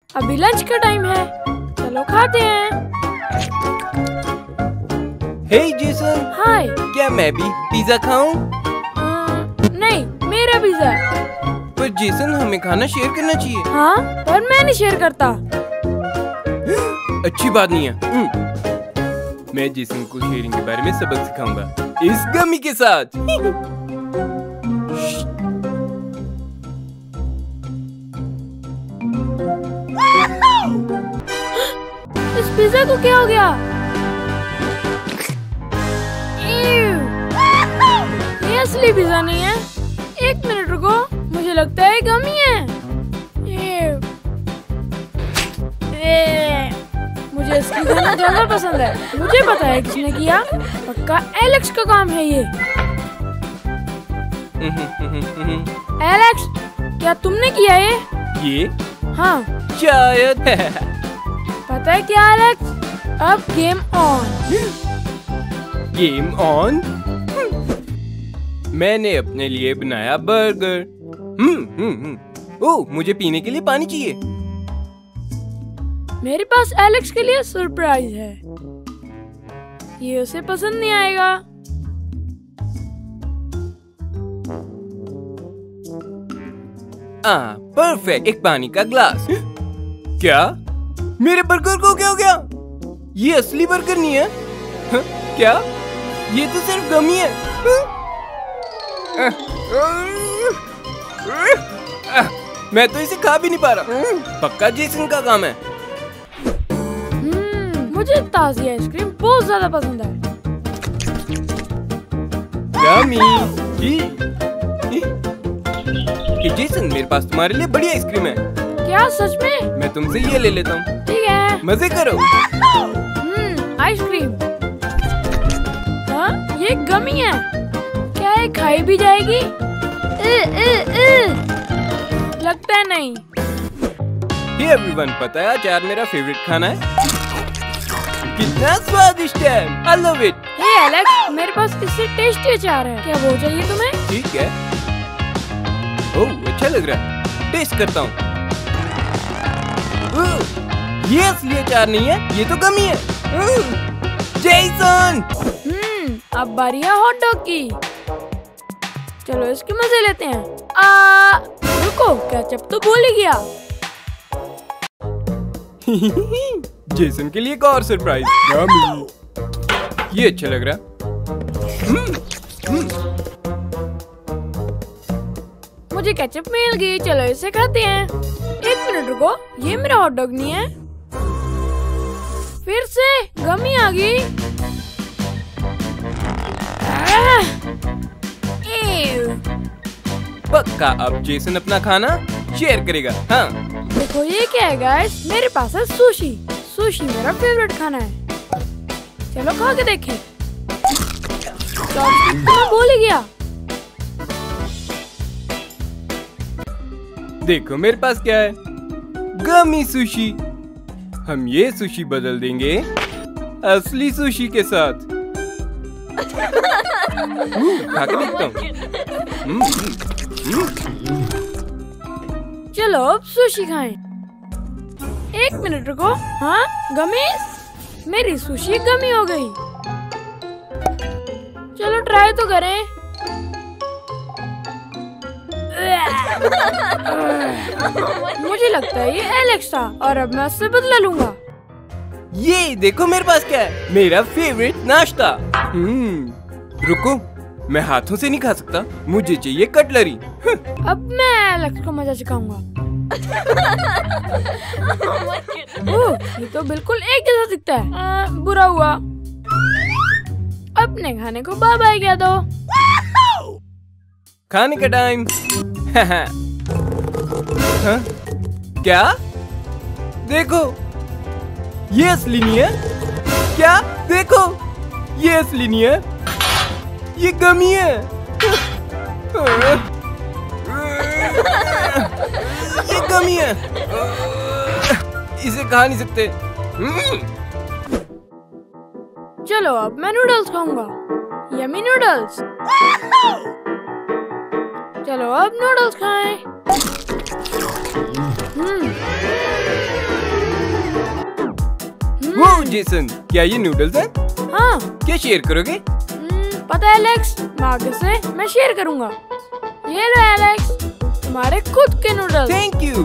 अभी लंच का टाइम है, चलो खाते हैं। Hey Jason. हाय। क्या मैं भी पिज्जा खाऊं? नहीं, मेरा पिज्जा। पर जेसन, हमें खाना शेयर करना चाहिए। हाँ, पर मैं नहीं शेयर करता। अच्छी बात नहीं है। मैं जेसन को शेयरिंग के बारे में सबक सिखाऊंगा इस गमी के साथ। इस पिज्जा को क्या हो गया? ये असली पिज्जा नहीं है। एक मिनट रुको, मुझे लगता है गमी है। मुझे इसकी खाना ज्यादा पसंद है। मुझे पता है किसने किया, पक्का एलेक्स का काम है ये। एलेक्स, क्या तुमने किया ये? हाँ शायद। पता है क्या एलेक्स, अब गेम ऑन। Game on? मैंने अपने लिए बनाया बर्गर। ओह, मुझे पीने के लिए पानी चाहिए। मेरे पास एलेक्स के लिए सरप्राइज है। ये उसे पसंद नहीं आएगा। परफेक्ट। एक पानी का ग्लास। क्या? मेरे बर्गर को क्या हो गया? ये असली बर्गर नहीं है। क्या? ये तो सिर्फ गमी है। मैं तो इसे खा भी नहीं पा रहा। पक्का जेसन का काम है। मुझे ताज़ी आइसक्रीम बहुत ज्यादा पसंद है। जेसन, मेरे पास तुम्हारे लिए बड़ी आइसक्रीम है। क्या सच में? मैं तुमसे ये ले लेता हूँ। ठीक है, मजे करो। आइसक्रीम। हाँ, ये गमी है। क्या ये खाई भी जाएगी? लगता है नहीं। Hey everyone, पता है अचार मेरा फेवरेट खाना है। कितना स्वादिष्ट है। I love it. Hey Alex, मेरे पास इससे टेस्टी अचार है। क्या वो चाहिए तुम्हें? ठीक है। ओह, अच्छा लग रहा है। टेस्ट करता हूँ। ये असली अचार नहीं है, ये तो गमी है। जेसन! अब बारी है हॉट डॉग की। चलो इसके मजे लेते हैं। रुको, केचप तो भूल ही गया। जेसन के लिए एक और सरप्राइज। ये अच्छा लग रहा। मुझे केचप मिल गई, चलो इसे खाते हैं। एक मिनट रुको, ये मेरा हॉट डॉग नहीं है। फिर से गमी आ गई। पक्का अब जेसन अपना खाना शेयर करेगा। हाँ, देखो ये क्या है गाइस, मेरे पास है सुशी। सुशी मेरा फेवरेट खाना है। चलो खा के देखें। चॉपस्टिक तो मैं भूल ही गया। देखो मेरे पास क्या है, गमी सुशी। हम ये सुशी बदल देंगे असली सुशी के साथ। खा के देखता हूँ। चलो अब सुशी खाएं। एक मिनट रुको। हाँ गमी, मेरी सुशी गमी हो गई। चलो ट्राई तो करें। मुझे लगता है ये एलेक्स था और अब मैं उससे बदला लूंगा। ये देखो मेरे पास क्या है, मेरा फेवरेट नाश्ता। रुको, मैं हाथों से नहीं खा सकता, मुझे चाहिए कटलरी। अब मैं एलेक्स को मजा सिखाऊंगा। ये तो बिल्कुल एक जैसा दिखता है। बुरा हुआ, अपने खाने को बाय बाय कह दो। खाने का टाइम। हाँ? क्या? देखो, ये असली नहीं है। क्या? देखो, ये असली नहीं है, ये गमी है। ये गमी है, इसे खा नहीं सकते। चलो अब मैं नूडल्स खाऊंगा। Yummy noodles. चलो अब नूडल्स खाएं। जेसन, क्या ये नूडल्स हैं? हाँ। क्या शेयर करोगे? पता है एलेक्स, मैं आगे से मैं शेयर करूँगा। ये लो एलेक्स, तुम्हारे खुद के नूडल्स। Thank you.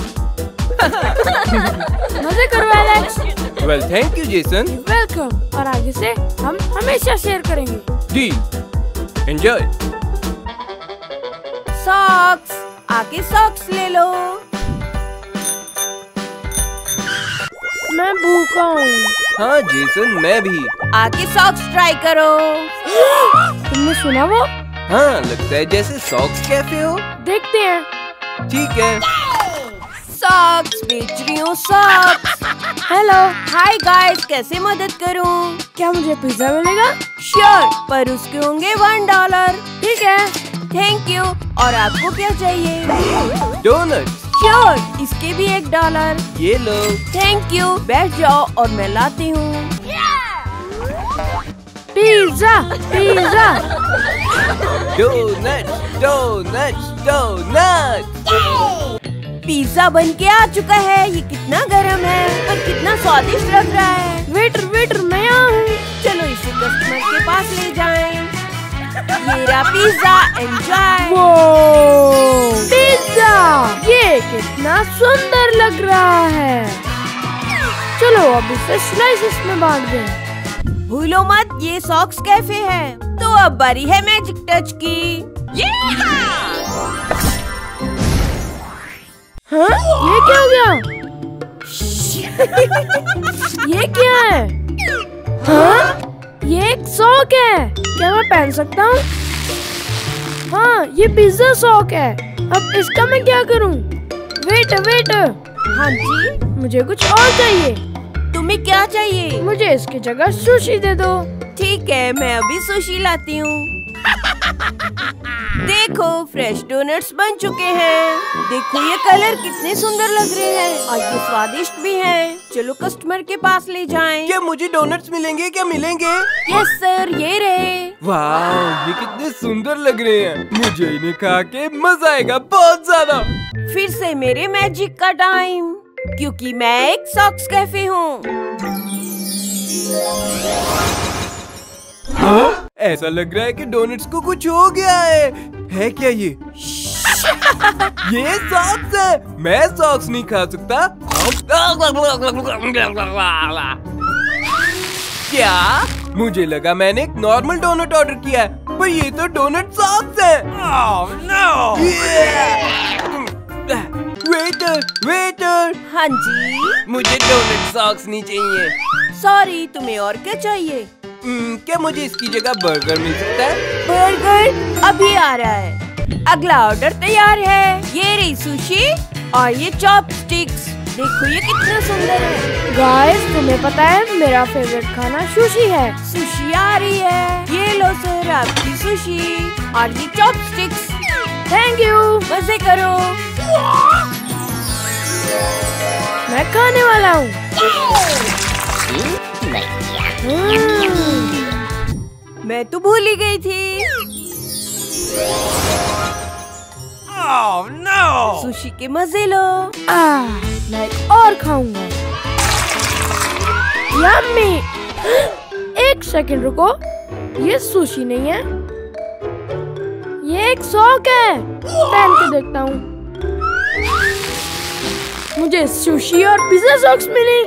मजे करो Alex. Well thank you Jason. Welcome. और आगे से हम हमेशा शेयर करेंगे। डील। एंजॉय। सॉक्स, आके सॉक्स ले लो। मैं भूखा हूँ। हाँ जेसन, मैं भी। आके सॉक्स ट्राई करो। तुमने सुना वो? हाँ, लगता है जैसे सॉक्स कैफे हो। देखते हैं। ठीक है। सॉक्स बेच रही हूँ, सॉक्स। हेलो। हाय गाइस, कैसे मदद करूँ? क्या मुझे पिज्जा मिलेगा? श्योर, पर उसके होंगे $1। ठीक है। Thank you. और आपको क्या चाहिए? डोनट्स। श्योर, इसके भी $1। ये लो। Thank you. बैठ जाओ और मैं लाती हूँ। Pizza pizza. Donuts donuts donuts. Pizza बन के आ चुका है। ये कितना गरम है, पर कितना स्वादिष्ट लग रहा है। वेटर वेटर, मैं यहाँ हूँ। चलो इसे कस्टमर के पास ले जाएं। ये रहा पिज्जा, एंजॉय। वो पिज्जा, ये कितना सुंदर लग रहा है। चलो अब इसे स्लाइसेस में बांट दें। भूलो मत, ये सॉक्स कैफे है। तो अब बारी है मैजिक टच की। हाँ? ये क्या हो गया? ये क्या है? हाँ? ये एक सॉक है। क्या मैं पहन सकता हूँ? हाँ, ये पिज्जा सॉक है। अब इसका मैं क्या करूँ? वेट। हाँ जी, मुझे कुछ और चाहिए। तुम्हें क्या चाहिए? मुझे इसकी जगह सुशी दे दो। ठीक है, मैं अभी सुशी लाती हूँ। देखो, फ्रेश डोनट्स बन चुके हैं। देखो ये कलर कितने सुंदर लग रहे हैं और ये स्वादिष्ट भी हैं। चलो कस्टमर के पास ले जाएं। क्या मुझे डोनट्स मिलेंगे? क्या मिलेंगे? यस सर, ये रहे। वाह, ये कितने सुंदर लग रहे हैं। मुझे इन्हें खा के मजा आएगा बहुत ज्यादा। फिर से मेरे मैजिक का टाइम, क्योंकि मैं एक सॉक्स कैफे हूँ। हाँ? ऐसा लग रहा है कि डोनट्स को कुछ हो गया है क्या ये? ये सॉक्स है। मैं सॉक्स नहीं खा सकता। क्या? मुझे लगा मैंने एक नॉर्मल डोनट ऑर्डर किया है, पर ये तो डोनट सॉक्स है। वेटर। हाँ जी। मुझे डोनट सॉक्स नहीं चाहिए। सॉरी, तुम्हें और क्या चाहिए? क्या मुझे इसकी जगह बर्गर मिल सकता है? बर्गर अभी आ रहा है। अगला ऑर्डर तैयार है। ये रही सुशी और ये चॉपस्टिक्स। देखो ये कितना सुंदर है। गाइस, तुम्हें पता है मेरा फेवरेट खाना सुशी है। सुशी आ रही है। ये लो सर, आपकी सुशी और ये चॉपस्टिक्स। Thank you. मजे करो। मैं खाने वाला हूँ। मैं तो भूल ही गई थी। सुशी के मजे लो। मैं एक और खाऊंगा। यम्मी। एक सेकंड रुको, ये सुशी नहीं है, ये एक सॉक है। पहन के देखता हूँ। मुझे सुशी और पिज्जा सॉक्स मिली।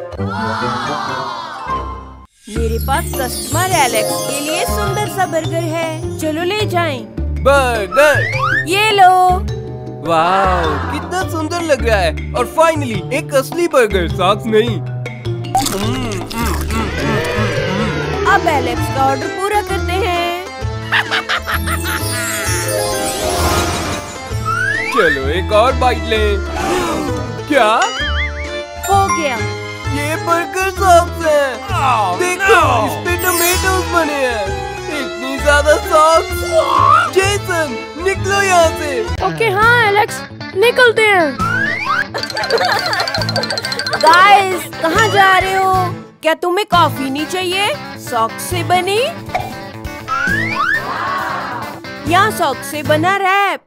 मेरे पास कस्टमर एलेक्स के लिए सुंदर सा बर्गर है। चलो ले जाएं। बर्गर। ये लो। वाह, कितना सुंदर लग रहा है। और फाइनली एक असली बर्गर, सॉक्स नहीं। अब एलेक्स का ऑर्डर पूरा करते हैं। चलो एक और बाइट लें। क्या? हो गया। ये बर्गर सॉक्स है। देखो, इस पे टोमेटोज बने हैं। इतनी ज्यादा सॉक्स। जेसन, निकलो यहाँ से। ओके, हाँ एलेक्स, निकलते हैं। गाइस, कहाँ जा रहे हो? क्या तुम्हें कॉफी नहीं चाहिए? सॉक्स से बनी या सॉक्स से बना रैप।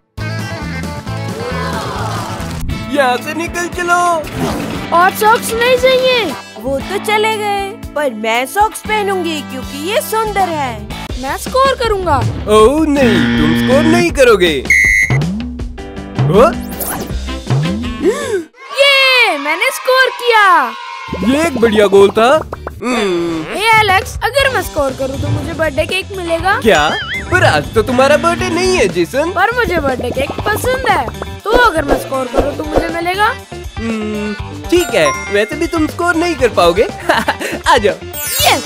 यहाँ से निकल चलो। और सॉक्स नहीं चाहिए। वो तो चले गए, पर मैं सॉक्स पहनूंगी क्योंकि ये सुंदर है। मैं स्कोर करूंगा। ओह नहीं, तुम स्कोर नहीं करोगे। ये मैंने स्कोर किया। ये एक बढ़िया गोल था। हे एलेक्स, अगर मैं स्कोर करूं तो मुझे बर्थडे केक मिलेगा? क्या? पर आज तो तुम्हारा बर्थडे नहीं है जेसन। पर मुझे बर्थडे केक पसंद है, तो अगर मैं स्कोर करूं तो मुझे मिलेगा? ठीक है, वैसे भी तुम स्कोर नहीं कर पाओगे। आ जाओ। यस।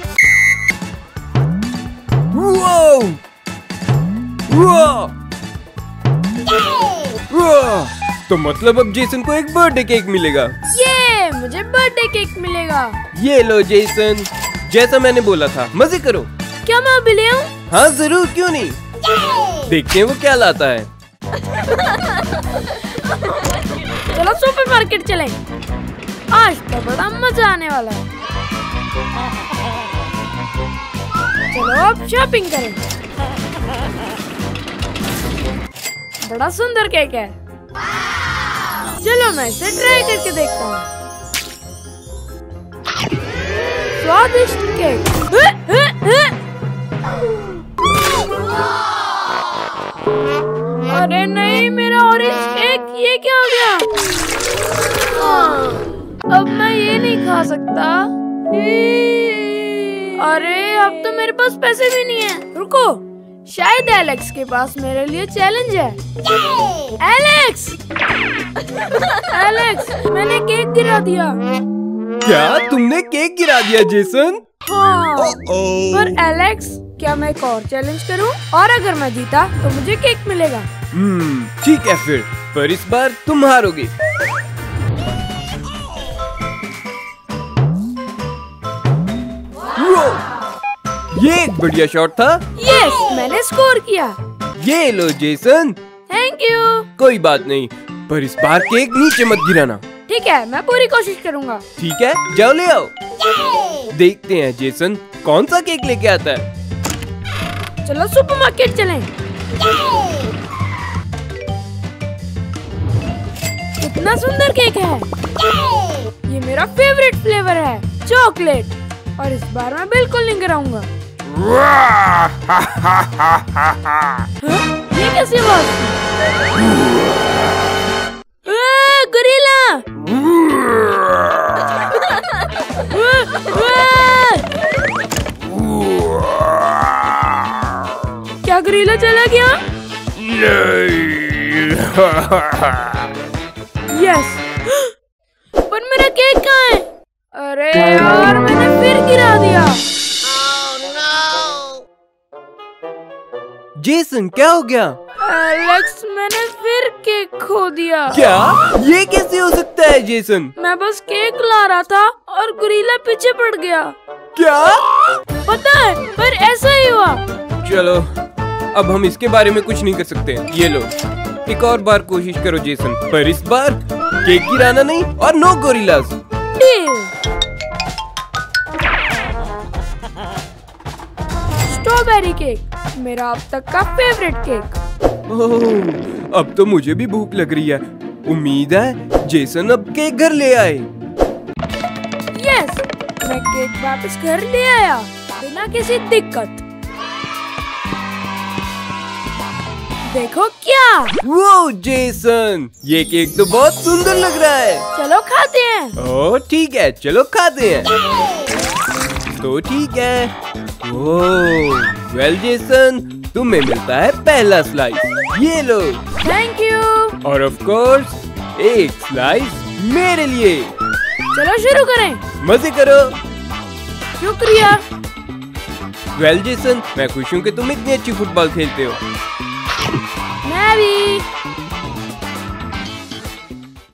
तो मतलब अब जेसन को एक बर्थडे केक मिलेगा। ये मुझे बर्थडे केक मिलेगा। ये लो जेसन, जैसा मैंने बोला था, मजे करो। क्या मैं अभी ले आऊं? हाँ जरूर, क्यों नहीं। देखते हैं वो क्या लाता है। चलो सुपरमार्केट चलें। आज तो बड़ा मजा आने वाला है। चलो अब शॉपिंग करें। बड़ा सुंदर केक है। चलो मैं इसे ट्राई करके देखता हूँ। स्वादिष्ट केक। अरे नहीं, मेरा ऑरेंज केक, ये क्या हो गया? अब मैं ये नहीं खा सकता। अरे अब तो मेरे पास पैसे भी नहीं है। रुको, शायद एलेक्स के पास मेरे लिए चैलेंज है। एलेक्स! एलेक्स, मैंने केक गिरा दिया। क्या तुमने केक गिरा दिया जेसन? हाँ। पर एलेक्स, क्या मैं एक और चैलेंज करूं? और अगर मैं जीता तो मुझे केक मिलेगा। ठीक है फिर, पर इस बार तुम हारोगे। ये एक बढ़िया शॉट था। यस, मैंने स्कोर किया। ये लो जेसन। Thank you. कोई बात नहीं, पर इस बार केक नीचे मत गिराना। ठीक है, मैं पूरी कोशिश करूंगा। ठीक है, जाओ ले आओ। देखते हैं जेसन कौन सा केक लेके आता है। चलो सुपरमार्केट चलें। कितना सुंदर केक है। ये मेरा फेवरेट फ्लेवर है, चॉकलेट। और इस बार मैं बिल्कुल नहीं गिराऊंगा। ये कैसी आवाज? गोरिल्ला! क्या गोरिल्ला चला गया? यस। पर मेरा केक कहाँ है? अरे यार, मैंने फिर गिरा दिया। जेसन क्या हो गया? एलेक्स, मैंने फिर केक खो दिया। क्या? ये कैसे हो सकता है जेसन? मैं बस केक ला रहा था और गोरिल्ला पीछे पड़ गया। क्या? पता है, पर ऐसा ही हुआ। चलो, अब हम इसके बारे में कुछ नहीं कर सकते। ये लो, एक और बार कोशिश करो जेसन, पर इस बार केक गिराना नहीं और नो गोरिल्लास। स्ट्रॉबेरी केक, मेरा अब तक का फेवरेट केक। ओह, अब तो मुझे भी भूख लग रही है। उम्मीद है जेसन अब केक घर ले आए। यस, मैं केक वापस घर ले आया बिना किसी दिक्कत। देखो क्या। वो जेसन, ये केक तो बहुत सुंदर लग रहा है। चलो खाते हैं। ओह ठीक है, चलो खाते हैं। तो ठीक है। ओह वेल जेसन, तुम्हें मिलता है पहला स्लाइस। ये लो। Thank you. और ऑफ कोर्स एक स्लाइस मेरे लिए। चलो शुरू करें। मजे करो। शुक्रिया। वेल जेसन, मैं खुश हूँ कि तुम इतनी अच्छी फुटबॉल खेलते हो। मैं भी।